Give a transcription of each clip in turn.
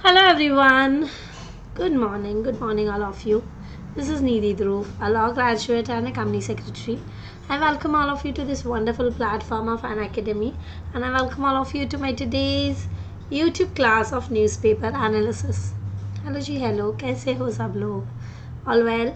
Hello everyone. Good morning all of you. This is Nidhi Dhruv, a law graduate and a company secretary. I welcome all of you to this wonderful platform of an academy, and I welcome all of you to my today's YouTube class of newspaper analysis. Hello ji hello, कैसे हो सब लोग? All well?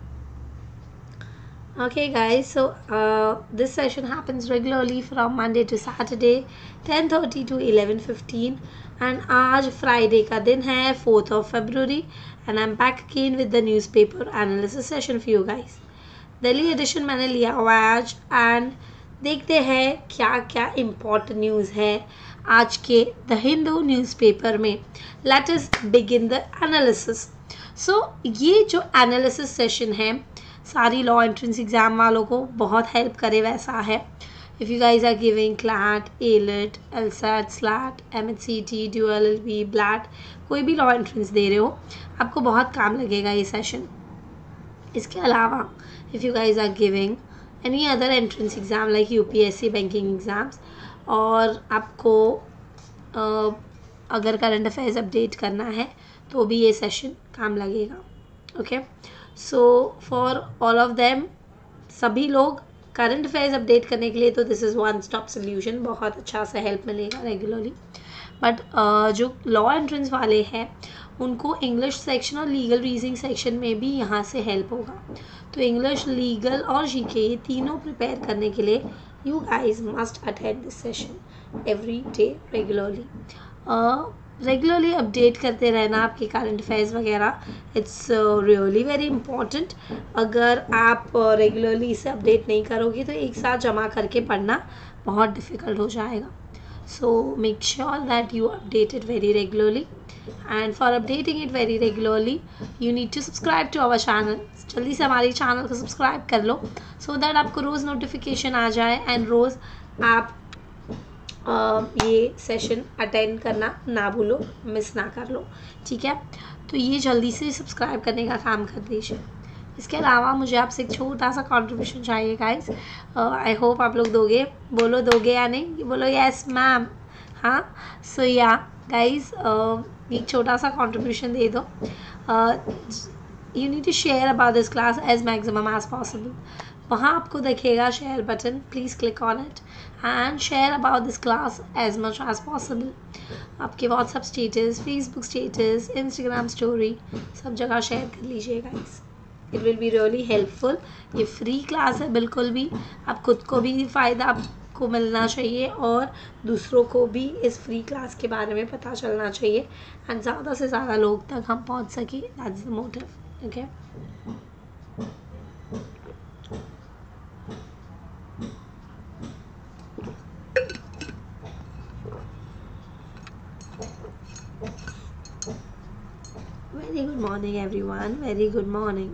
Okay guys, so this session happens regularly from Monday to Saturday 10:30 to 11:15 and आज Friday का दिन है 4th of February and I'm back again with the newspaper analysis session for you guys. Delhi edition मैंने लिया हुआ है आज and देखते हैं क्या क्या इम्पोर्टेंट न्यूज़ है आज के द हिंदू न्यूज़पेपर में. Let us begin the analysis. So ये जो एनालिसिस सेशन है सारी लॉ एंट्रेंस एग्ज़ाम वालों को बहुत हेल्प करे वैसा है. If you guys are giving CLAT, AILET, LSAT, SLAT, MHCET, DU LLB, BLAT, कोई भी लॉ एंट्रेंस दे रहे हो आपको बहुत काम लगेगा ये सेशन. इसके अलावा if you guys are giving any other entrance exam like UPSC banking exams और आपको अगर करंट अफेयर्स अपडेट करना है तो भी ये सेशन काम लगेगा. Okay, so for all of them, सभी लोग करंट अफेयर्स अपडेट करने के लिए तो this is one stop solution, बहुत अच्छा सा हेल्प मिलेगा रेगुलरली. बट जो लॉ एंट्रेंस वाले हैं उनको इंग्लिश सेक्शन और लीगल रीजनिंग सेक्शन में भी यहाँ से हेल्प होगा. तो इंग्लिश, लीगल और जीके ये तीनों प्रिपेयर करने के लिए you guys must attend this session every day regularly. Regularly update करते रहना आपके करंट अफेयर्स वगैरह. It's really very important. अगर आप रेगुलरली इसे अपडेट नहीं करोगे तो एक साथ जमा करके पढ़ना बहुत डिफ़िकल्ट हो जाएगा. So make sure that you update it very regularly, and for updating it very regularly you need to subscribe to our channel. जल्दी से हमारे चैनल को सब्सक्राइब कर लो so that आपको रोज़ नोटिफिकेशन आ जाए एंड रोज़ आप ये सेशन अटेंड करना ना भूलो, मिस ना कर लो. ठीक है, तो ये जल्दी से सब्सक्राइब करने का काम कर दीजिए. इसके अलावा मुझे आपसे एक छोटा सा कंट्रीब्यूशन चाहिए गाइस. आई होप आप लोग दोगे. बोलो दोगे या नहीं? बोलो यस मैम. हाँ, सो या गाइस एक छोटा सा कंट्रीब्यूशन दे दो. You need to share about this class as maximum as possible. वहाँ आपको दिखेगा share button, please click on it and share about this class as much as possible. आपके WhatsApp status, Facebook status, Instagram story सब जगह share कर लीजिए guys. It will be really helpful. ये free class है बिल्कुल भी. आप खुद को भी फ़ायदा आपको मिलना चाहिए और दूसरों को भी इस फ्री क्लास के बारे में पता चलना चाहिए एंड ज़्यादा से ज़्यादा लोग तक हम पहुंच सकें. That's the motive. Okay, very good morning everyone. Very good morning.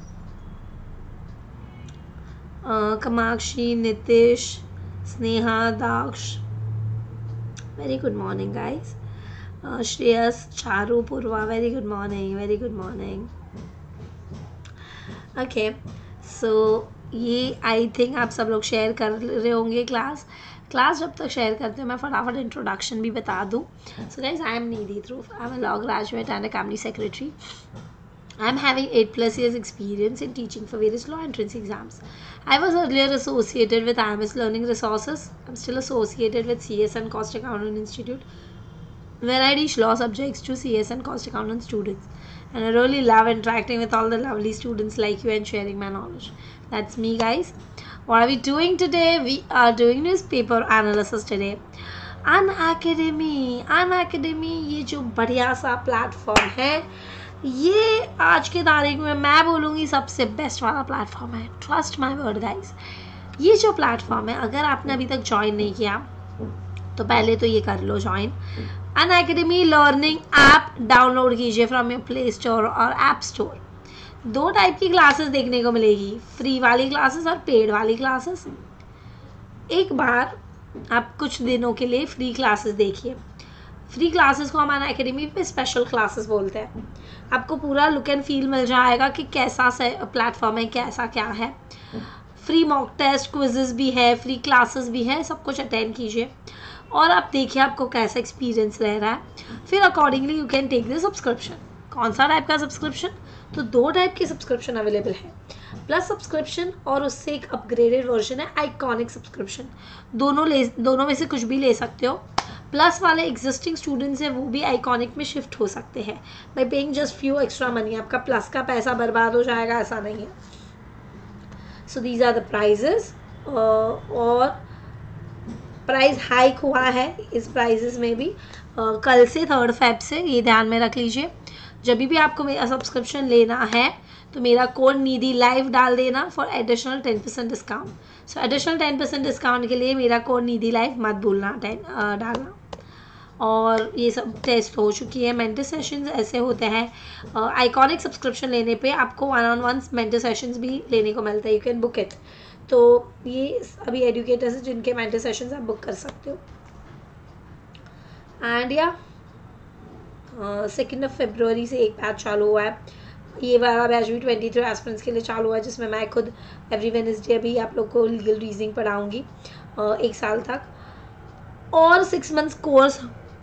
Kamakshi, Nitish, Sneha, Daksh. Very good morning, guys. Shreyas, Charu, Purva. Very good morning. Very good morning. Okay, so ये I think आप सब लोग share कर रहे होंगे class जब तक share करते हो मैं फटाफट इंट्रोडक्शन भी बता दूँ. So guys, I am Nidhi Dhruv. I am a law graduate and a company secretary. I'm having 8+ years experience in teaching for various law entrance exams. I was earlier associated with IMS Learning Resources. I'm still associated with CS and Cost Accountant Institute, where I teach law subjects to CS and Cost Accountant students. And I really love interacting with all the lovely students like you and sharing my knowledge. That's me, guys. What are we doing today? We are doing newspaper analysis today. Unacademy ये जो बढ़िया सा platform है, ये आज के तारीख में मैं बोलूँगी सबसे बेस्ट वाला प्लेटफॉर्म है. Trust my word guys. ये जो प्लेटफॉर्म है, अगर आपने अभी तक ज्वाइन नहीं किया तो पहले तो ये कर लो join. Unacademy learning app download कीजिए फ्रॉम योर प्ले स्टोर और ऐप स्टोर. 2 टाइप की क्लासेस देखने को मिलेगी, फ्री वाली क्लासेस और पेड वाली क्लासेस. एक बार आप कुछ दिनों के लिए फ्री क्लासेस देखिए. फ्री क्लासेस को हम अनअकैडमी पे स्पेशल क्लासेस बोलते हैं. आपको पूरा लुक एंड फील मिल जाएगा कि कैसा प्लेटफॉर्म है, कैसा क्या है. फ्री मॉक टेस्ट, क्विजेस भी है, फ्री क्लासेस भी है, सब कुछ अटेंड कीजिए. और आप देखिए आपको कैसा एक्सपीरियंस रह रहा है, फिर accordingly you can take the subscription. कौन सा टाइप का सब्सक्रिप्शन? तो 2 टाइप के सब्सक्रिप्शन अवेलेबल है, प्लस सब्सक्रिप्शन और उससे एक अपग्रेडेड वर्जन है आइकॉनिक सब्सक्रिप्शन। दोनों में से कुछ भी ले सकते हो। प्लस वाले एग्जिस्टिंग स्टूडेंट्स हैं वो भी आइकॉनिक में शिफ्ट हो सकते हैं by paying just few extra money. आपका प्लस का पैसा बर्बाद हो जाएगा ऐसा नहीं है। So these are the prices. और प्राइस हाइक हुआ है इस प्राइजेस में भी कल से 3 फेब से, ये ध्यान में रख लीजिए। जब भी आपको मेरा सब्सक्रिप्शन लेना है तो मेरा कोड निधि लाइव डाल देना for additional 10% discount. So additional 10% discount के लिए मेरा कोड निधि लाइव मत भूलना डालना। और ये सब टेस्ट हो चुकी है। मेंटर सेशंस ऐसे होते हैं, आइकॉनिक सब्सक्रिप्शन लेने पे आपको 1-on-1 मेंटर सेशंस भी लेने को मिलता है, यू कैन बुक इट। तो ये अभी एडुकेटर्स हैं जिनके मेंटर सेशंस आप बुक कर सकते हो। एंड या 2 फरवरी से एक बैच चालू हुआ है। ये वाला बैच भी 23 एस्पिरेंट्स के लिए चालू हुआ है, जिसमें मैं खुद एवरी वेडनेसडे अभी आप लोग को लीगल रीजनिंग पढ़ाऊँगी 1 साल तक। और 6 मंथ्स कोर्स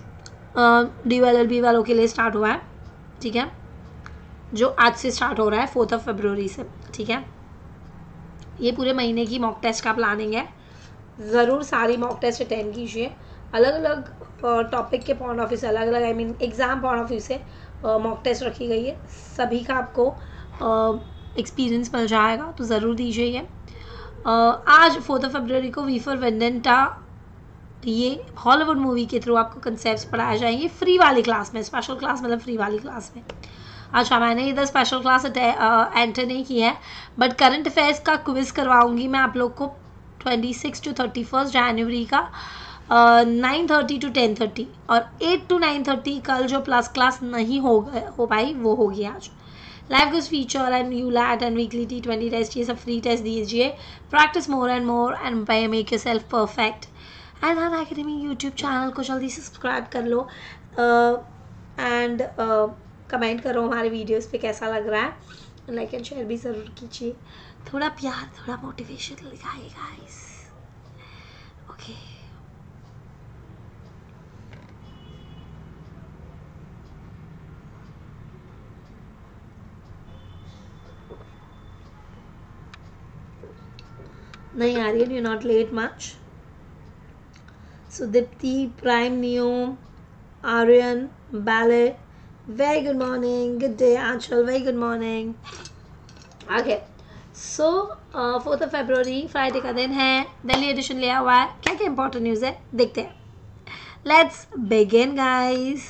DLLB वालों के लिए स्टार्ट हुआ है, ठीक है, जो आज से स्टार्ट हो रहा है 4 फरवरी से, ठीक है। ये पूरे महीने की मॉक टेस्ट का प्लानिंग है। ज़रूर सारी मॉक टेस्ट अटेंड कीजिए। अलग अलग टॉपिक के पॉइंट ऑफ व्यू से, अलग अलग एग्ज़ाम पॉइंट ऑफ व्यू से मॉक टेस्ट रखी गई है। सभी का आपको एक्सपीरियंस मिल जाएगा, तो ज़रूर दीजिए ये। आज 4 फरवरी को वी फॉर वेंडेंटा, ये हॉलीवुड मूवी के थ्रू आपको कंसेप्ट्स पढ़ाए जाएंगे फ्री वाली क्लास में। स्पेशल क्लास मतलब फ्री वाली क्लास में। अच्छा, मैंने इधर स्पेशल क्लास एंटर नहीं की है, बट करंट अफेयर्स का क्विज़ करवाऊंगी मैं आप लोग को 26 to 31 जनवरी का 9:30 to 10:30, और 8 to 9:30 कल जो प्लस क्लास नहीं हो पाई वो होगी आज। लाइव क्विज फीचर एंड यूलैट एंड वीकली T20 टेस्ट, ये सब फ्री टेस्ट दीजिए। Practice more and more and by make yourself perfect. And Unacademy YouTube channel को जल्दी से सब्सक्राइब कर लो एंड कमेंट करो हमारे वीडियोस पे कैसा लग रहा है। लाइक एंड शेयर भी ज़रूर कीजिए। थोड़ा प्यार, थोड़ा मोटिवेशन दिखाइए गाइस, ओके। नहीं आ रही है, you not late much. Sudipti, prime new, Aryan, बैले, very good morning, good day Anshul, very good morning. Okay, so 4 फरवरी फ्राइडे का दिन है, दिल्ली एडिशन लिया हुआ है। क्या क्या इंपॉर्टेंट न्यूज़ है देखते हैं। Let's begin guys.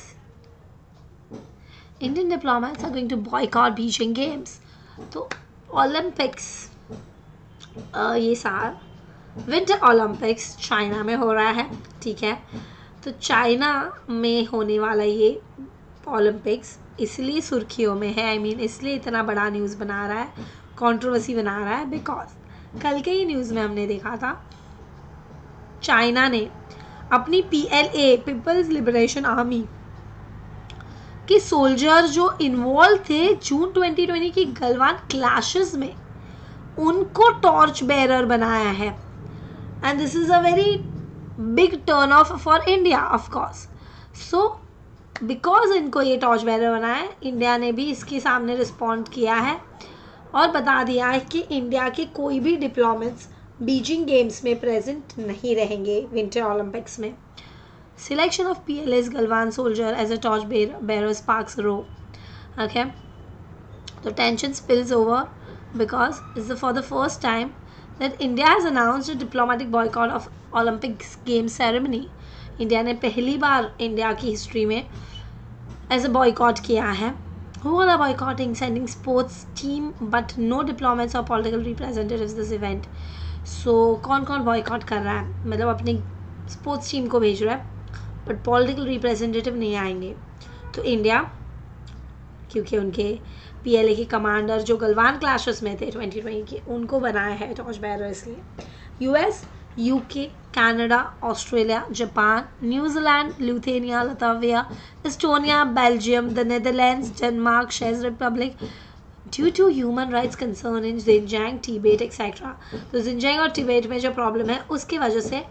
Indian diplomats are going to boycott Beijing games. तो ओलंपिक्स ये साल विंटर ओलंपिक्स चाइना में हो रहा है, ठीक है। तो चाइना में होने वाला ये ओलंपिक्स इसलिए सुर्खियों में है, इसलिए इतना बड़ा न्यूज़ बना रहा है, कंट्रोवर्सी बना रहा है, बिकॉज कल के ही न्यूज़ में हमने देखा था चाइना ने अपनी PLA पीपल्स लिबरेशन आर्मी के सोल्जर जो इन्वॉल्व थे जून 2020 की गलवान क्लैशेस में, उनको टॉर्च बेरर बनाया है। And this is a very big turn off for India of course. So because इनको ये टॉर्च बेरर बनाया है, इंडिया ने भी इसके सामने रिस्पॉन्ड किया है और बता दिया है कि इंडिया के कोई भी डिप्लोमेट्स बीजिंग गेम्स में प्रेजेंट नहीं रहेंगे विंटर ओलंपिक्स में। Selection of PLA's Galwan soldier as a torch bearer sparks row, okay. तो tension spills over because it's for the first time that India has announced a diplomatic boycott of Olympic Games ceremony. India ने पहली बार India की history में ऐसे boycott किया है। Who are boycotting? Sending sports team but no diplomats or political representatives this event. So कौन कौन boycott कर रहा है? मतलब अपनी स्पोर्ट्स टीम को भेज रहा है बट पॉलिटिकल रिप्रेजेंटेटिव नहीं आएंगे। तो इंडिया, क्योंकि उनके PLA के कमांडर जो गलवान क्लैशेस में थे 2020 के, उनको बनाया है टॉर्च बेरर इसलिए। US, UK, Canada, Australia, Japan, New Zealand, Lithuania, Latvia, Estonia, Belgium, the Netherlands, Denmark, चेक Republic due to human rights concern in Xinjiang, Tibet etcetera. तो जिनजियांग और तिब्बत में जो प्रॉब्लम है उसकी वजह से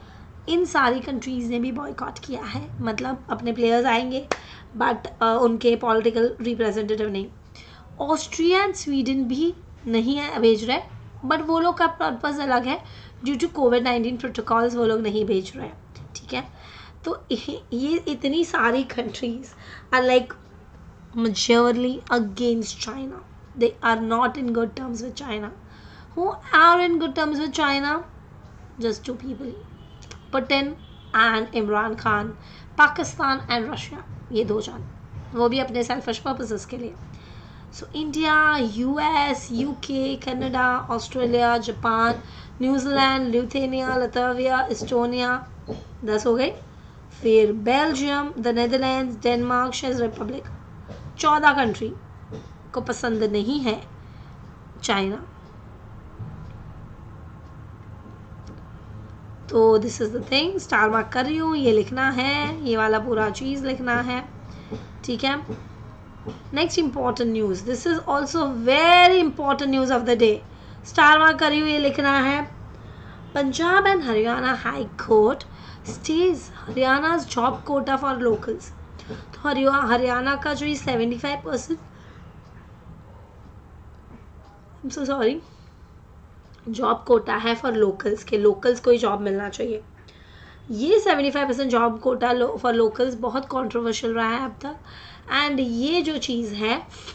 इन सारी कंट्रीज़ ने भी बॉयकॉट किया है, मतलब अपने प्लेयर्स आएंगे बट उनके पॉलिटिकल रिप्रेजेंटेटिव नहीं। ऑस्ट्रिया एंड स्वीडन भी नहीं है भेज रहे, बट वो लोग का पर्पज़ अलग है, ड्यू टू कोविड-19 प्रोटोकॉल्स वो लोग नहीं भेज रहे हैं, ठीक है। तो ये इतनी सारी countries are like majorly against China. They are not in good terms with China. Who are in good terms with China? Just two people, Putin and Imran Khan, Pakistan and Russia. ये दो जान, वो भी अपने selfish purposes के लिए। So India, US, UK, Canada, Australia, Japan, New Zealand, Lithuania, Latvia, Estonia, 10 हो गई। फिर बेल्जियम, द नेदरलैंड्स, डेनमार्क, चेक रिपब्लिक, 14 कंट्री को पसंद नहीं है चाइना। तो this is the thing, star mark कर रही हूँ, ये लिखना है, ये वाला पूरा चीज़ लिखना है, ठीक है। Next important news, this is also very important news of the day, star mark कर रही हूँ, ये लिखना है। Punjab and Haryana high court stays हरियाणा's जॉब कोटा फॉर लोकल्स। तो हरियाणा का जो ये 75% जॉब कोटा है फॉर लोकल्स, के लोकल्स को ही जॉब मिलना चाहिए। ये 75% जॉब कोटा फॉर लोकल्स बहुत कंट्रोवर्शियल रहा है अब तक। एंड ये जो चीज़ है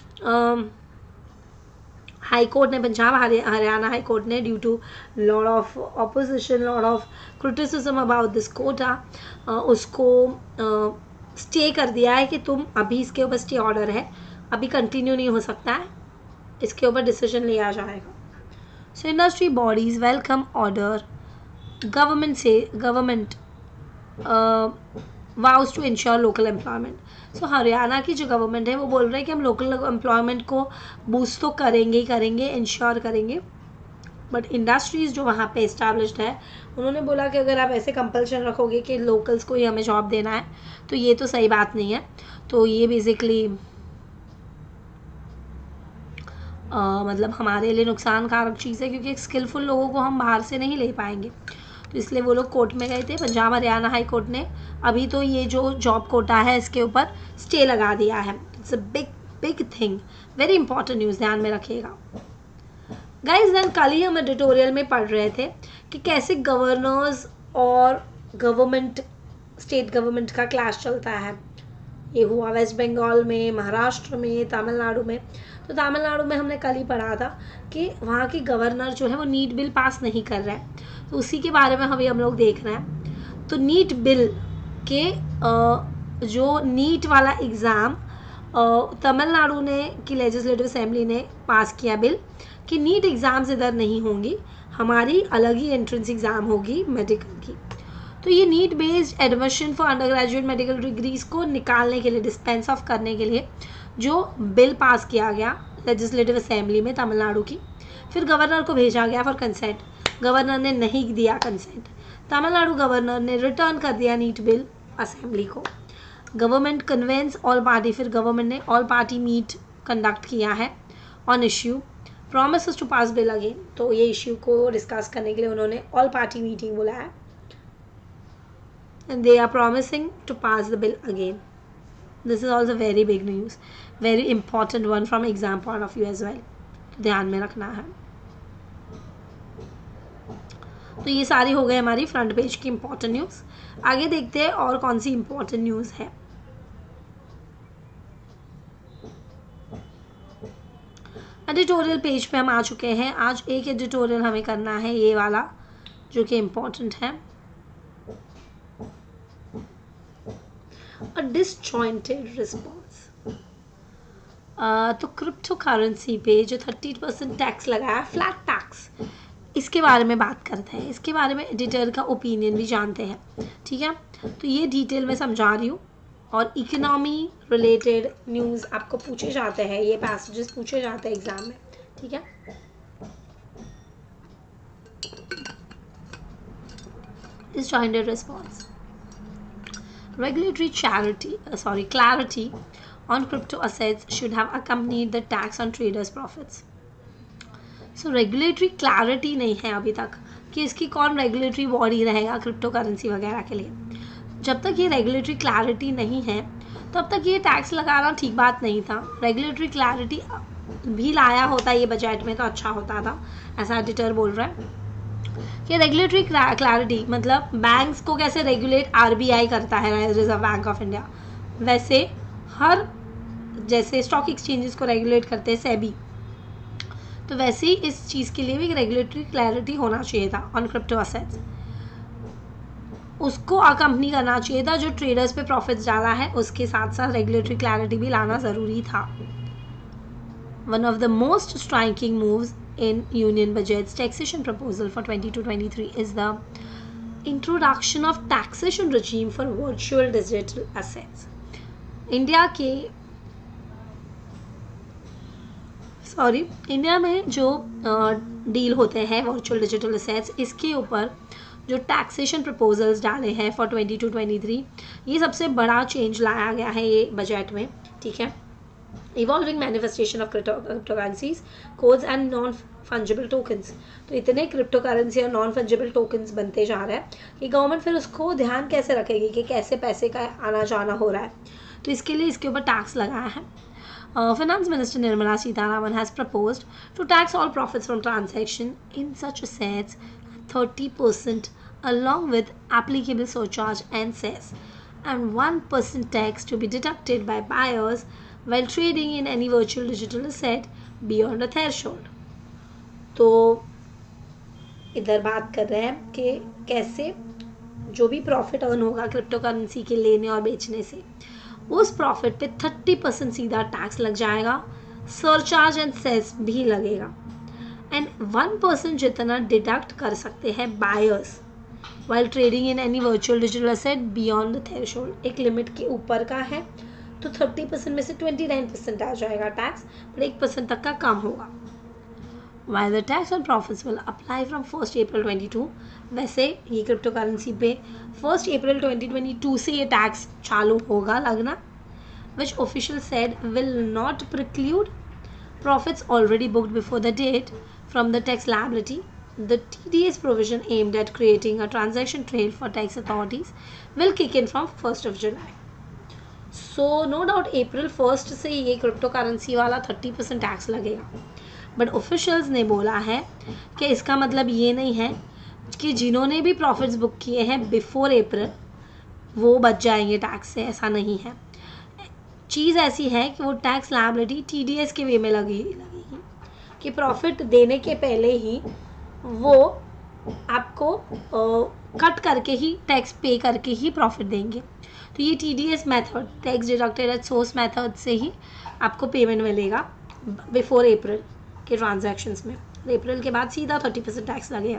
हाई कोर्ट ने, पंजाब हरियाणा हाई कोर्ट ने, due to lot of opposition, lot of criticism about this quota, उसको स्टे कर दिया है कि तुम अभी इसके ऊपर स्टे ऑर्डर है, अभी कंटिन्यू नहीं हो सकता है, इसके ऊपर डिसीजन लिया जाएगा। So industry bodies welcome order, government vows to ensure local employment. So Haryana की जो गवर्नमेंट है वो बोल रहे हैं कि हम लोकल एम्प्लॉयमेंट को बूस्ट तो करेंगे ही करेंगे, इंश्योर करेंगे, बट इंडस्ट्रीज़ जो वहाँ पे इस्टेब्लिश्ड है उन्होंने बोला कि अगर आप ऐसे कंपल्शन रखोगे कि लोकल्स को ही हमें जॉब देना है तो ये तो सही बात नहीं है। तो ये बेसिकली मतलब हमारे लिए नुकसानकारक चीज़ है, क्योंकि स्किलफुल लोगों को हम बाहर से नहीं ले पाएंगे। तो इसलिए वो लोग कोर्ट में गए थे, पंजाब हरियाणा हाई कोर्ट ने अभी तो ये जो जॉब कोटा है इसके ऊपर स्टे लगा दिया है। It's a big thing, very important news, ध्यान में रखिएगा गाइज। देन कल ही हम एडिटोरियल में पढ़ रहे थे कि कैसे गवर्नर्स और गवर्नमेंट, स्टेट गवर्नमेंट का क्लैश चलता है। ये हुआ वेस्ट बंगाल में, महाराष्ट्र में, तमिलनाडु में। तो तमिलनाडु में हमने कल ही पढ़ा था कि वहाँ की गवर्नर जो है वो नीट बिल पास नहीं कर रहा है, तो उसी के बारे में अभी हम लोग देख रहे हैं। तो नीट बिल के जो नीट वाला एग्ज़ाम तमिलनाडु ने की लेजिस्लेटिव असेंबली ने पास किया बिल कि नीट एग्ज़ाम्स इधर नहीं होंगी, हमारी अलग ही एंट्रेंस एग्ज़ाम होगी मेडिकल की। तो ये NEET based admission for undergraduate medical degrees को निकालने के लिए, डिस्पेंस ऑफ करने के लिए जो बिल पास किया गया लेजिस्लेटिव असेंबली में तमिलनाडु की, फिर गवर्नर को भेजा गया फॉर कंसेंट। गवर्नर ने नहीं दिया कंसेंट, तमिलनाडु गवर्नर ने रिटर्न कर दिया नीट बिल असेंबली को। गवर्नमेंट कन्वेंस ऑल पार्टी, फिर गवर्नमेंट ने ऑल पार्टी मीट कंडक्ट किया है on issue promises to pass bill again. तो ये इश्यू को डिस्कस करने के लिए उन्होंने ऑल पार्टी मीटिंग बुलाया and they are promising to pass the bill again. This is also very big news, very important one from exam point of view as well. ध्यान में रखना है। तो ये सारी हो गई हमारी फ्रंट पेज की इम्पोर्टेंट न्यूज़। आगे देखते हैं और कौन सी इम्पोर्टेंट न्यूज़ है। एडिटोरियल पेज पे हम आ चुके हैं। आज एक एडिटोरियल हमें करना है, ये वाला जो कि इम्पोर्टेंट है। A disjointed response। तो क्रिप्टो करेंसी पे जो 30% टैक्स लगाया, फ्लैट टैक्स, इसके बारे में बात करते हैं। इसके बारे में एडिटर का ओपिनियन भी जानते हैं, ठीक है। तो ये डिटेल में समझा रही हूँ। और इकोनॉमी रिलेटेड न्यूज़ आपको पूछे जाते हैं, ये पैसेजेस पूछे जाते हैं एग्जाम में, ठीक है। Disjointed response, regulatory clarity on crypto assets should have accompanied the tax on traders profits। so regulatory clarity नहीं है अभी तक, कि इसकी कौन रेगुलेटरी बॉडी रहेगा क्रिप्टो करेंसी वगैरह के लिए। जब तक ये रेगुलेटरी क्लैरिटी नहीं है तब तक ये टैक्स लगाना ठीक बात नहीं था। रेगुलेटरी क्लैरिटी भी लाया होता ये बजट में तो अच्छा होता था, ऐसा एडिटर बोल रहा है कि रेगुलेटरी क्लैरिटी मतलब बैंक्स को कैसे रेगुलेट आरबीआई करता है, रिजर्व बैंक ऑफ इंडिया, वैसे हर जैसे स्टॉक एक्सचेंजेस को रेगुलेट करते हैं सेबी, तो वैसे ही इस चीज़ के लिए भी रेगुलेटरी क्लैरिटी होना चाहिए था ऑन क्रिप्टो असेट्स। उसको अकम्पनी करना चाहिए था जो ट्रेडर्स पे प्रॉफिट्स डाला है, उसके साथ साथ रेगुलेटरी क्लैरिटी भी लाना ज़रूरी था। One of the most striking moves in union budget's taxation proposal for 22-23 is the introduction of taxation regime for virtual digital assets. India में जो डील होते हैं वर्चुअल डिजिटल असेट्स, इसके ऊपर जो टैक्सेशन प्रपोजल्स डाले हैं फॉर 22-23, ये सबसे बड़ा चेंज लाया गया है ये बजट में, ठीक है। Evolving manifestation of cryptocurrencies, codes and non fungible tokens. तो इतने क्रिप्टो करेंसी और नॉन फंजिबल टोकन्स बनते जा रहे हैं कि गवर्नमेंट फिर उसको ध्यान कैसे रखेगी कि कैसे पैसे का आना जाना हो रहा है, तो इसके लिए इसके ऊपर टैक्स लगाया है। Finance Minister Nirmala Sitharaman has proposed to tax all profits from transaction in such assets at 30% along with applicable surcharge and cess, and 1% tax to be deducted by buyers while trading in any virtual digital asset beyond a threshold. तो इधर बात कर रहे हैं कि कैसे जो भी प्रॉफिट अर्न होगा क्रिप्टो करेंसी के लेने और बेचने से, उस प्रॉफिट पे 30% सीधा टैक्स लग जाएगा, सरचार्ज एंड सेस भी लगेगा, एंड 1% जितना डिडक्ट कर सकते हैं buyers while trading in any virtual digital asset beyond the threshold. एक लिमिट के ऊपर का है तो 30% में से 29% आ जाएगा टैक्स, पर 1% तक का कम होगा। While the tax on profits will apply from 1st April 22, वैसे ये क्रिप्टो करेंसी पे 1st April 2022 से ये टैक्स चालू होगा लगना, which official said will not preclude profits already booked before the date from the tax liability. The TDS provision aimed at creating a transaction trail for tax authorities will kick in from 1st of July. So no doubt April 1st से ये crypto currency वाला 30% tax लगेगा, but officials ने बोला है कि इसका मतलब ये नहीं है कि जिन्होंने भी प्रॉफिट्स बुक किए हैं बिफोर अप्रैल वो बच जाएंगे टैक्स से, ऐसा नहीं है। चीज़ ऐसी है कि वो टैक्स लायबिलिटी टीडीएस के वे में लगेगी कि प्रॉफिट देने के पहले ही वो आपको कट करके ही टैक्स पे करके ही प्रॉफिट देंगे। तो ये TDS method, tax deducted at source method से ही आपको पेमेंट मिलेगा बिफोर अप्रैल के ट्रांजैक्शंस में। अप्रैल के बाद सीधा 30% टैक्स लगेगा,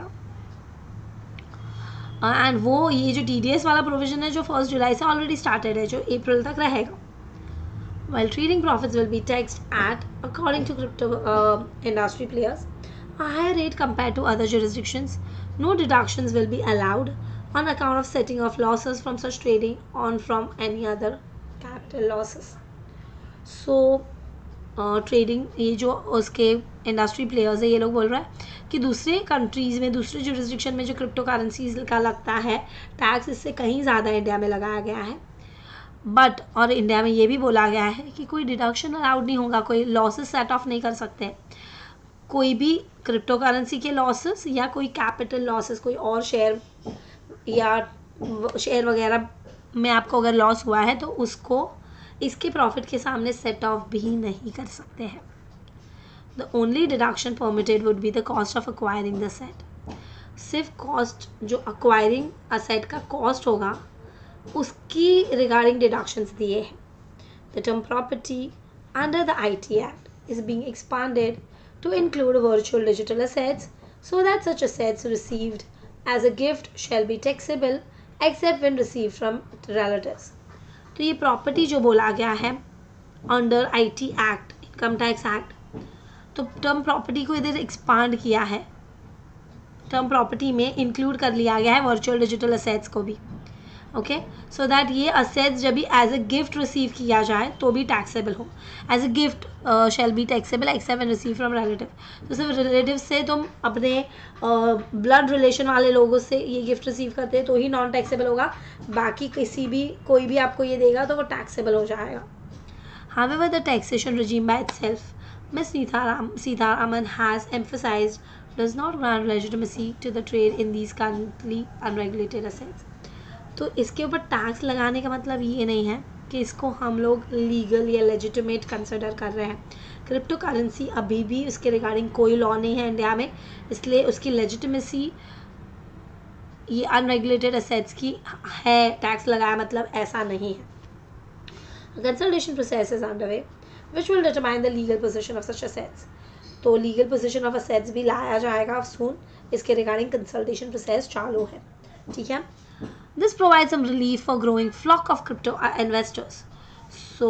एंड वो ये जो टीडीएस वाला प्रोविजन है जो 1 जुलाई से ऑलरेडी स्टार्टेड है, जो अप्रैल तक रहेगा। While trading profits will be taxed at, according to crypto industry players, a higher rate compared to other jurisdictions, no deductions will be allowed on account of setting off losses from such trading on from any other capital losses. So trading ये जो उसके industry players है ये लोग बोल रहा है कि दूसरे कंट्रीज़ में, दूसरे जुरिस्डिक्शन में जो क्रिप्टो करेंसीज का लगता है टैक्स, इससे कहीं ज़्यादा इंडिया में लगाया गया है। बट और इंडिया में ये भी बोला गया है कि कोई डिडक्शन अलाउड नहीं होगा, कोई लॉसेस सेट ऑफ नहीं कर सकते। कोई भी क्रिप्टो करेंसी के लॉसेस या कोई कैपिटल लॉसेस, कोई और शेयर या शेयर वगैरह में आपको अगर लॉस हुआ है तो उसको इसके प्रॉफिट के सामने सेट ऑफ भी नहीं कर सकते हैं। The only deduction permitted would be the cost of acquiring the asset. सिर्फ कॉस्ट जो अक्वायरिंग असेट का कॉस्ट होगा उसकी रिगार्डिंग डिडक्शंस दिए हैं। The term property under the IT act is being expanded to include virtual digital assets so that such assets received as a gift shall be taxable except when received from relatives. तो ये property जो बोला गया है under IT act, income tax act, तो term property को इधर expand किया है, टर्म प्रॉपर्टी में इंक्लूड कर लिया गया है वर्चुअल डिजिटल असेट्स को भी। ओके, सो दैट ये असेट्स जब भी एज ए गिफ्ट रिसीव किया जाए तो भी टैक्सेबल हो. As a gift shall be taxable except and receive from relative. तो सिर्फ रिलेटिव से तुम अपने ब्लड रिलेशन वाले लोगों से ये गिफ्ट रिसीव करते हैं तो ही नॉन टैक्सेबल होगा. बाकी किसी भी कोई भी आपको ये देगा तो वो टैक्सेबल हो जाएगा. However, the taxation regime by itself, Ms. Sitharaman has emphasized, does not grant legitimacy to the trade in these currently unregulated assets. तो इसके ऊपर टैक्स लगाने का मतलब ये नहीं है कि इसको हम लोग लीगल या लेजिटिमेट कंसिडर कर रहे हैं. क्रिप्टो करेंसी अभी भी उसके रिगार्डिंग कोई लॉ नहीं है इंडिया में, इसलिए उसकी लेजिटिमेसी ये अनरेगुलेटेड असेट्स की है. टैक्स लगाया मतलब ऐसा नहीं है. Consultation process is underway which will determine the legal position of such assets. तो legal position of assets भी लाया जाएगा soon. इसके regarding consultation process चालू है. ठीक है. This provides some relief for growing flock of crypto investors. So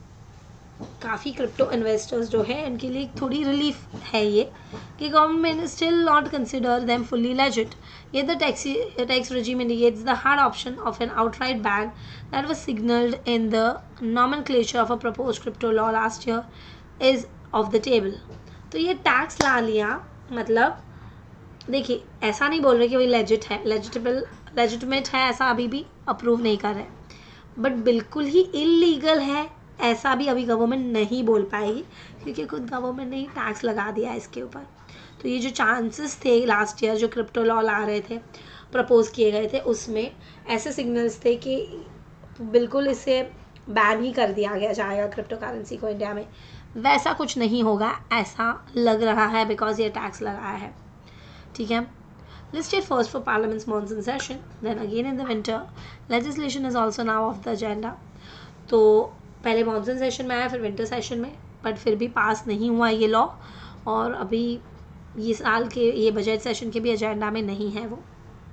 काफ़ी क्रिप्टो इन्वेस्टर्स जो है इनके लिए थोड़ी रिलीफ है ये कि government still not consider them fully legit. Yet the tax regime indicates the hard option of an outright ban that was signaled in the nomenclature of a proposed crypto law last year is off the table. तो ये tax ला लिया मतलब देखिए ऐसा नहीं बोल रहे कि वही लेजिट है, लेजिटिमेट है, ऐसा अभी भी अप्रूव नहीं कर रहे, बट बिल्कुल ही इलीगल है ऐसा भी अभी गवर्नमेंट नहीं बोल पाएगी क्योंकि खुद गवर्नमेंट ने ही टैक्स लगा दिया इसके ऊपर. तो ये जो चांसेस थे लास्ट ईयर जो क्रिप्टो लॉ ला रहे थे, प्रपोज किए गए थे, उसमें ऐसे सिग्नल्स थे कि बिल्कुल इसे बैन ही कर दिया गया जाएगा क्रिप्टो करेंसी को इंडिया में. वैसा कुछ नहीं होगा ऐसा लग रहा है बिकॉज ये टैक्स लगाया है. ठीक है. Listed first for Parliament's monsoon session, then again in the winter. Legislation is also now off the agenda. तो पहले मॉनसून सेशन में आया फिर विंटर सेशन में, बट फिर भी पास नहीं हुआ ये लॉ और अभी ये साल के ये बजट सेशन के भी एजेंडा में नहीं है वो.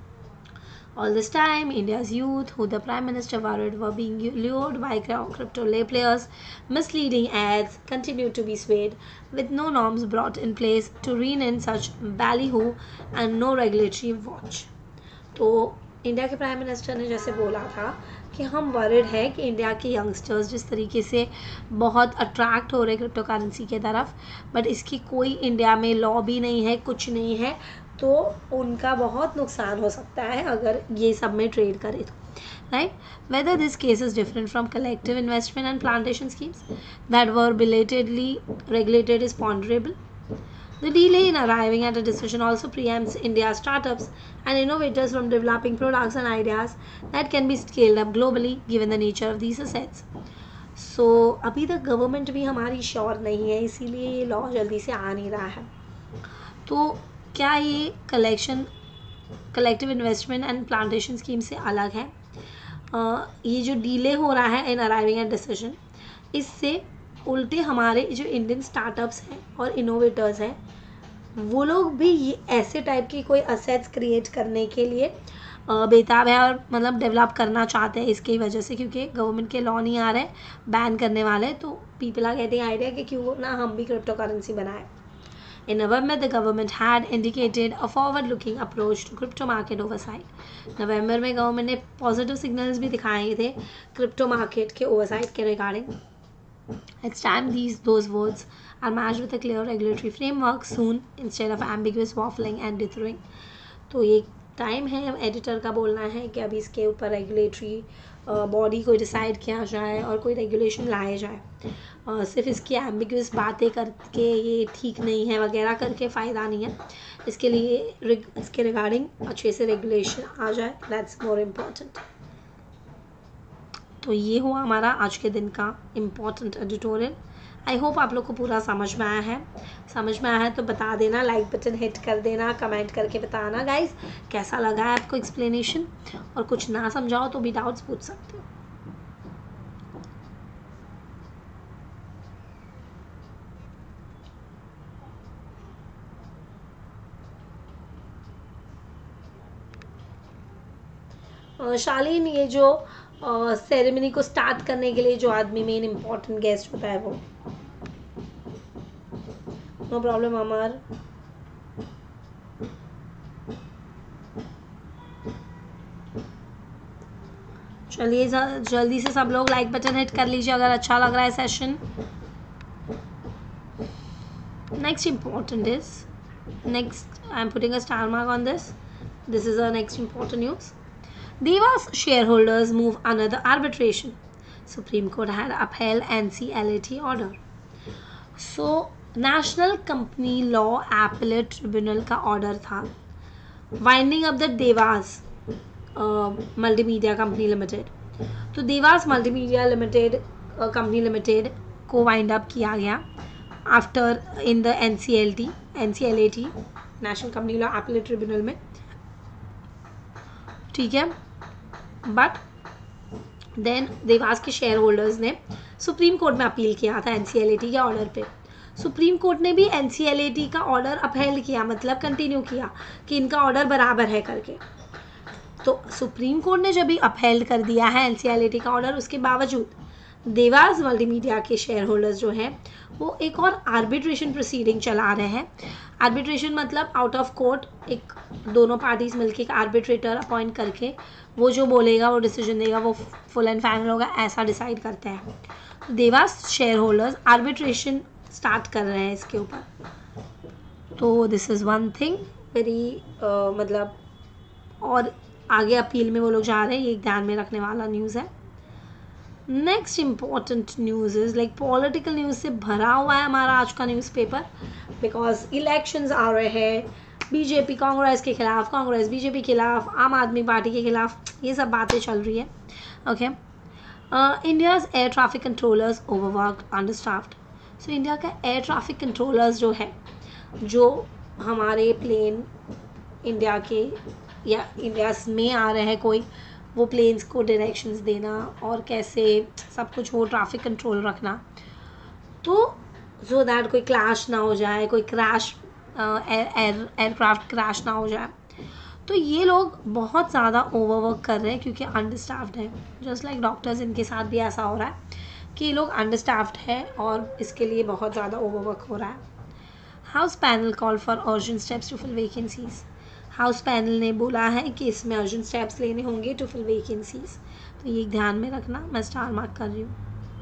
All this time, India's youth, who the Prime Minister worried were being lured by crypto lay players, misleading ads, continue to be swayed, with no norms brought in place to rein in such ballyhoo and no regulatory watch. तो India के prime minister ने जैसे बोला था कि हम worried है कि इंडिया के यंगस्टर्स जिस तरीके से बहुत अट्रैक्ट हो रहे क्रिप्टो करेंसी के तरफ, बट इसकी कोई इंडिया में लॉ भी नहीं है, कुछ नहीं है, तो उनका बहुत नुकसान हो सकता है अगर ये सब में ट्रेड करे तो. Right? Whether this case is different from collective investment and plantation schemes that were belatedly regulated is ponderable. The delay in arriving at a decision also preempts India's startups and innovators from developing products and ideas that can be scaled up globally given the nature of these assets. So अभी तक government भी हमारी sure नहीं है, इसीलिए ये law जल्दी से आ नहीं रहा है. तो क्या ये collective investment and plantation scheme से अलग है? ये जो डिले हो रहा है इन अराइविंग एट डिसीजन, इससे उल्टे हमारे जो इंडियन स्टार्टअप्स हैं और इनोवेटर्स हैं वो लोग भी ये ऐसे टाइप की कोई असेट्स क्रिएट करने के लिए बेताब है और मतलब डेवलप करना चाहते हैं इसकी वजह से, क्योंकि गवर्नमेंट के लॉ नहीं आ रहे बैन करने वाले, तो पीपल आर गेटिंग आइडिया कि क्यों ना हम भी क्रिप्टो करेंसी बनाए. In November, the government had indicated a forward-looking approach to crypto market oversight. नवंबर में गवर्नमेंट ने पॉजिटिव सिग्नल्स भी दिखाए थे क्रिप्टो मार्केट के ओवरसाइट के regarding. It's time those words are matched with a clear regulatory framework soon instead of ambiguous waffling and dithering. तो ये टाइम है एडिटर का बोलना है कि अभी इसके ऊपर रेगुलेटरी बॉडी को डिसाइड किया जाए और कोई रेगुलेशन लाए जाए. सिर्फ इसकी एम्बिगुअस बातें करके ये ठीक नहीं है वगैरह करके फ़ायदा नहीं है. इसके लिए इसके रिगार्डिंग अच्छे से रेगुलेशन आ जाए, दैट्स मोर इम्पॉर्टेंट. तो ये हुआ हमारा आज के दिन का इम्पॉर्टेंट एडिटोरियल. आई होप आप लोग को पूरा समझ में आया है. समझ में आया है तो बता देना, लाइक बटन हिट कर देना, कमेंट करके बताना गाइस कैसा लगा है आपको एक्सप्लेनेशन, और कुछ ना समझाओ तो भी डाउट्स पूछ सकते हो. शालीन, ये जो सेरेमनी को स्टार्ट करने के लिए जो आदमी मेन इम्पोर्टेंट गेस्ट होता है वो. No problem Amar. चलिए जल्दी से सब लोग लाइक बटन हिट कर लीजिए अगर अच्छा लग रहा है session. Next important is, next I'm putting a star mark on this. This is our next important news. Deva's shareholders move another arbitration. Supreme Court had upheld NCLAT order. So National Company Law Appellate Tribunal का order था winding up the Devas multimedia company limited. तो Devas multimedia limited company limited को wind up किया गया after in the NCLAT National Company Law Appellate Tribunal में. ठीक है. But then Devas के शेयर होल्डर्स ने सुप्रीम कोर्ट में अपील किया था NCLAT के ऑर्डर पे. सुप्रीम कोर्ट ने भी NCLAT का ऑर्डर अपहेल्ड किया, मतलब कंटिन्यू किया कि इनका ऑर्डर बराबर है करके. तो सुप्रीम कोर्ट ने जब भी अपहेल्ड कर दिया है NCLAT का ऑर्डर, उसके बावजूद देवास मल्टीमीडिया के शेयर होल्डर्स जो हैं वो एक और आर्बिट्रेशन प्रोसीडिंग चला रहे हैं. आर्बिट्रेशन मतलब आउट ऑफ कोर्ट एक दोनों पार्टीज मिलकर एक आर्बिट्रेटर अपॉइंट करके वो जो बोलेगा वो डिसीजन देगा, वो फुल एंड फाइनल होगा, ऐसा डिसाइड करते हैं. Devas shareholders arbitration start कर रहे हैं इसके ऊपर. तो this is one thing very मतलब, और आगे अपील में वो लोग जा रहे हैं, ये ध्यान में रखने वाला न्यूज़ है. Next important news is like political news से भरा हुआ है हमारा आज का न्यूज़पेपर, बिकॉज इलेक्शंस आ रहे हैं. बीजेपी कांग्रेस के खिलाफ, कांग्रेस बीजेपी के खिलाफ, आम आदमी पार्टी के खिलाफ, ये सब बातें चल रही है. Okay. India's air traffic controllers overworked, understaffed. So India का एयर ट्रैफिक कंट्रोलर्स जो है, जो हमारे प्लेन इंडिया के या इंडिया में आ रहे हैं कोई, वो प्लेन्स को डायरेक्शंस देना और कैसे सब कुछ वो ट्रैफिक कंट्रोल रखना, तो सो दैट कोई क्लैश ना हो जाए, कोई क्रैश एयरक्राफ्ट क्रैश ना हो जाए. तो ये लोग बहुत ज़्यादा ओवरवर्क कर रहे हैं क्योंकि अंडरस्टाफ्ड है. जस्ट लाइक डॉक्टर्स, इनके साथ भी ऐसा हो रहा है कि ये लोग अंडरस्टाफ्ड है और इसके लिए बहुत ज़्यादा ओवरवर्क हो रहा है. House panel call for urgent steps to fill vacancies. House panel ने बोला है कि इसमें अर्जेंट स्टेप्स लेने होंगे टू फिल वैकेंसीज. तो ये ध्यान में रखना, मैं स्टार मार्क कर रही हूँ.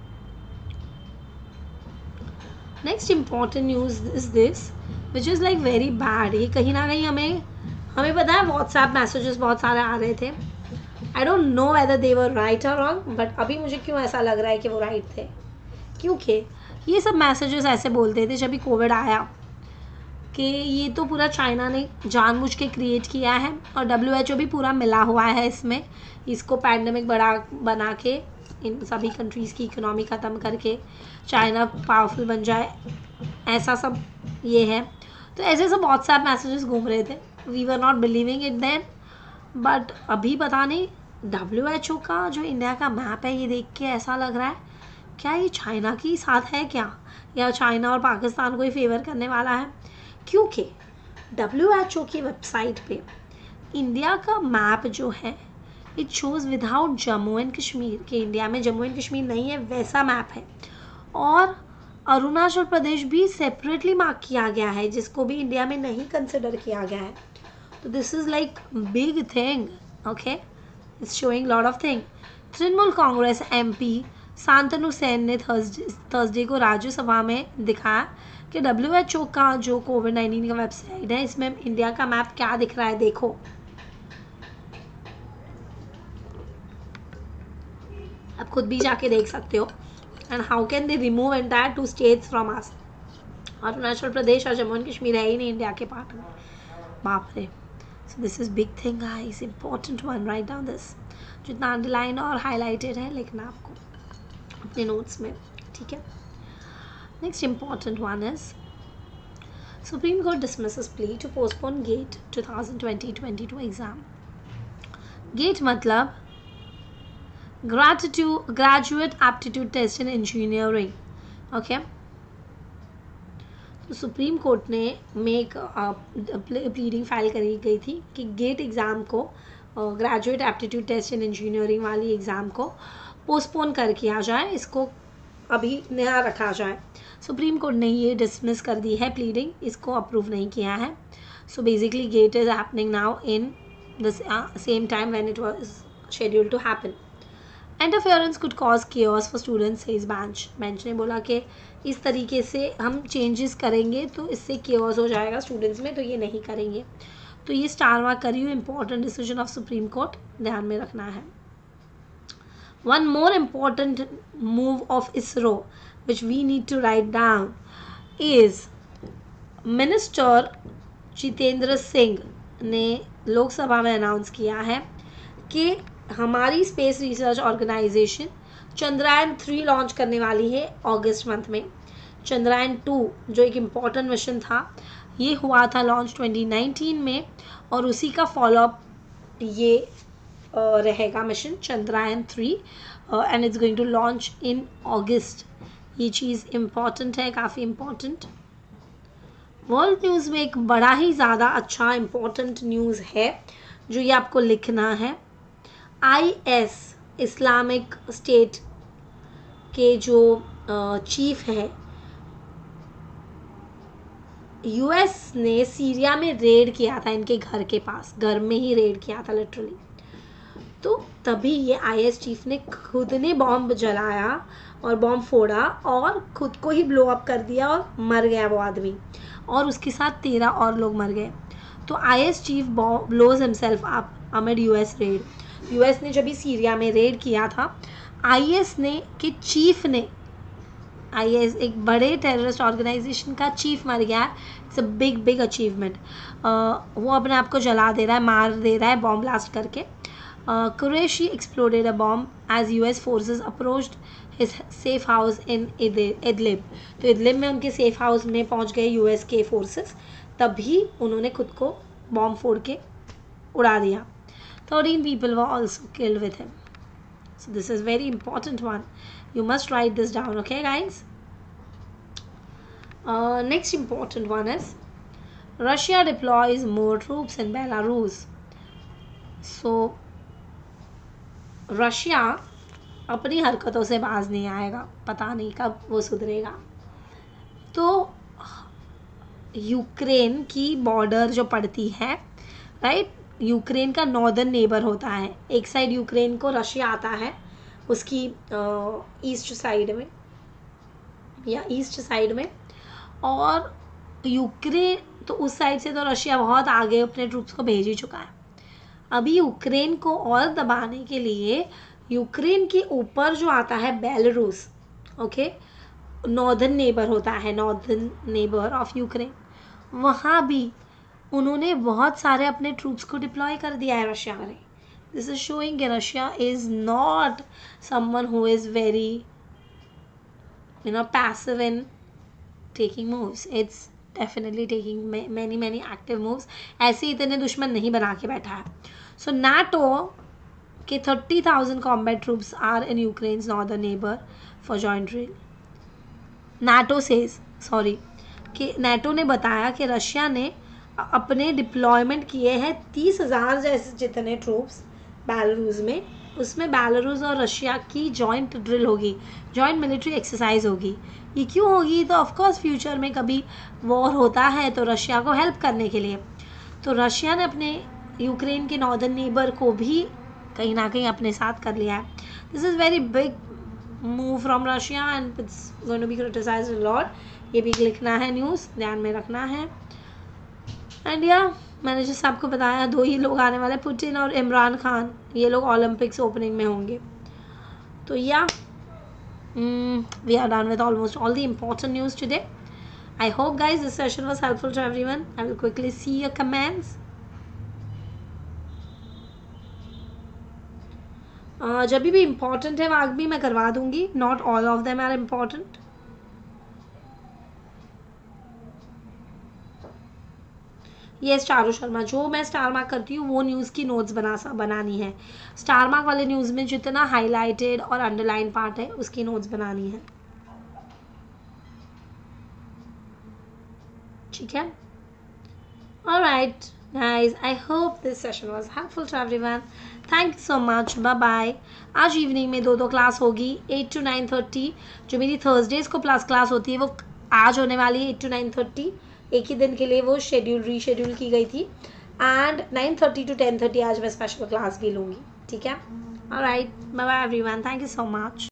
Next important news is this which is like very bad. ये कहीं ना कहीं हमें पता है व्हाट्सएप मैसेजेस बहुत सारे आ रहे थे. I don't know whether they were right और रॉन्ग, बट अभी मुझे क्यों ऐसा लग रहा है कि वो राइट थे, क्योंकि ये सब मैसेजेस ऐसे बोलते थे जब भी कोविड आया कि ये तो पूरा चाइना ने जानबूझ के क्रिएट किया है और WHO भी पूरा मिला हुआ है इसमें, इसको पैंडमिक बना के इन सभी कंट्रीज़ की इकोनॉमी ख़त्म करके चाइना पावरफुल बन जाए, ऐसा सब ये है. तो ऐसे सब व्हाट्सएप मैसेजेस घूम रहे थे. We were not believing it then, but अभी पता नहीं WHO का जो इंडिया का मैप है ये देख के ऐसा लग रहा है क्या ये चाइना के साथ है क्या, या चाइना और पाकिस्तान को ही फेवर करने वाला है. क्योंकि WHO की वेबसाइट पे इंडिया का मैप जो है it shows without Jammu and Kashmir, कि इंडिया में जम्मू एंड कश्मीर नहीं है, वैसा मैप है. और अरुणाचल प्रदेश भी सेपरेटली मार्क किया गया है, जिसको भी इंडिया में नहीं कंसिडर किया गया है. तो this is like big thing. Okay, it's showing lot of thing. Trinamool Congress MP Shantanu Sen ने थर्सडे को राज्यसभा में दिखाया कि WHO का जो COVID-19 का वेबसाइट है इसमें इंडिया का मैप क्या दिख रहा है, देखो. आप खुद भी जाके देख सकते हो. And how can they remove entire 2 states from us. Arunachal Pradesh और जम्मू एंड कश्मीर है ही नहीं इंडिया के पार्ट में. बाप रे. So this is big thing guys, important one. Write down this. जितना अंडरलाइन और हाईलाइटेड है लिखना आपको अपने नोट्स में, ठीक है. Next important one is supreme court dismisses plea to postpone GATE 2020-22 exam. GATE मतलब graduate aptitude test in engineering. Okay. तो सुप्रीम कोर्ट ने में एक प्लीडिंग फाइल करी गई थी कि गेट एग्ज़ाम को, graduate aptitude test in engineering वाली एग्ज़ाम को पोस्टपोन कर किया जाए, इसको अभी नया रखा जाए. सुप्रीम कोर्ट ने ये डिसमिस कर दी है प्लीडिंग, इसको अप्रूव नहीं किया है. So basically GATE is happening now in the same time when it was scheduled to happen. Interference could cause chaos for students says bench. Bench ने बोला कि इस तरीके से हम चेंजेस करेंगे तो इससे केओस हो जाएगा स्टूडेंट्स में, तो ये नहीं करेंगे। तो ये स्टार मार्क करी हुई important decision of supreme court ध्यान में रखना है। One more important move of ISRO which we need to write down is minister Jitendra Singh ने लोकसभा में अनाउंस किया है कि हमारी space research organisation Chandrayaan 3 launch करने वाली है अगस्त मंथ में। चंद्रयान 2 जो एक इम्पॉर्टेंट मिशन था, ये हुआ था लॉन्च 2019 में, और उसी का फॉलोअप ये रहेगा mission Chandrayaan 3 and it's going to launch in अगस्त। ये चीज़ इम्पॉर्टेंट है, काफ़ी इम्पॉर्टेंट। वर्ल्ड न्यूज़ में एक बड़ा ही ज़्यादा अच्छा इम्पॉर्टेंट न्यूज़ है जो ये आपको लिखना है। IS इस्लामिक स्टेट के जो चीफ है, US ने सीरिया में रेड किया था, इनके घर के पास, घर में ही रेड किया था लिटरली। तो तभी ये IS चीफ ने खुद ने बॉम्ब जलाया और बॉम्ब फोड़ा और खुद को ही ब्लो अप कर दिया और मर गया वो आदमी, और उसके साथ 13 और लोग मर गए। तो IS chief blows himself up amid US raid. US ने जब भी सीरिया में रेड किया था, IS ने के चीफ ने, IS एक बड़े टेररिस्ट ऑर्गेनाइजेशन का चीफ मर गया। It's a big achievement. वो अपने आप को जला दे रहा है, मार दे रहा है बॉम्ब ब्लास्ट करके। Qureshi exploded a bomb as US forces approached his safe house in Idlib। तो इदलिब में उनके सेफ हाउस में पहुंच गए US के फोर्सेस, तभी उन्होंने खुद को बॉम्ब फोड़ के उड़ा दिया। 13 people were also killed with him. So this is very important one. You must write this down, okay guys? Next important one is Russia deploys more troops in Belarus. So Russia अपनी हरकतों से बाज नहीं आएगा, पता नहीं कब वो सुधरेगा। तो यूक्रेन की बॉर्डर जो पड़ती है, राइट, यूक्रेन का नॉर्दर्न नेबर होता है। एक साइड यूक्रेन को रशिया आता है, उसकी ईस्ट साइड में या ईस्ट साइड में, और यूक्रेन तो उस साइड से तो रशिया बहुत आगे अपने ट्रूप्स को भेज ही चुका है। अभी यूक्रेन को और दबाने के लिए यूक्रेन के ऊपर जो आता है बेलारूस, ओके, नॉर्दर्न नेबर होता है, नॉर्दर्न नेबर ऑफ यूक्रेन, वहाँ भी उन्होंने बहुत सारे अपने ट्रूप्स को डिप्लॉय कर दिया है रशिया ने। दिस इज शोइंग कि Russia is not someone who is very passive in taking moves. It's definitely taking many active moves. ऐसे इतने दुश्मन नहीं बना के बैठा है। सो नाटो के 30,000 combat troops are in Ukraine's northern neighbour for joint drill. NATO ने बताया कि रशिया ने अपने डिप्लॉयमेंट किए हैं 30,000 जैसे जितने ट्रूप्स बेलारूस में। उसमें बेलारूस और रशिया की जॉइंट ड्रिल होगी, जॉइंट मिलिट्री एक्सरसाइज होगी। ये क्यों होगी? तो ऑफकोर्स फ्यूचर में कभी वॉर होता है तो रशिया को हेल्प करने के लिए। तो रशिया ने अपने यूक्रेन के नॉर्दर्न नेबर को भी कहीं ना कहीं अपने साथ कर लिया है। This is very big move from Russia and it's going to be criticised a lot. ये भी लिखना है, न्यूज़ ध्यान में रखना है। एंड या मैंने जैसे आपको बताया, 2 ही लोग आने वाले, पुतिन और इमरान खान, ये लोग ओलंपिक्स ओपनिंग में होंगे। तो या we are done with almost all the important news today. I hope guys this session was helpful to everyone. I will quickly see your comments. जब भी important है वाक भी मैं करवा दूंगी, not all of them are important. ये चारू शर्मा, जो मैं स्टार मार्क करती हूँ वो न्यूज़ की नोट्स बनानी है। स्टार मार्क वाले न्यूज़ में जितना हाईलाइटेड और अंडरलाइन पार्ट है उसकी नोट्स बनानी है, ठीक है? Alright guys, I hope this session was helpful to everyone. Thank you so much. Bye bye. आज इवनिंग में 2 क्लास होगी, 8 to 9:30। जो मेरी थर्सडेज को प्लस क्लास होती है वो आज होने वाली है 8 to 9:30। एक ही दिन के लिए वो रीशेड्यूल की गई थी। एंड 9:30 to 10:30 आज मैं स्पेशल क्लास भी लूँगी, ठीक है? Alright, bye bye everyone, thank you so much.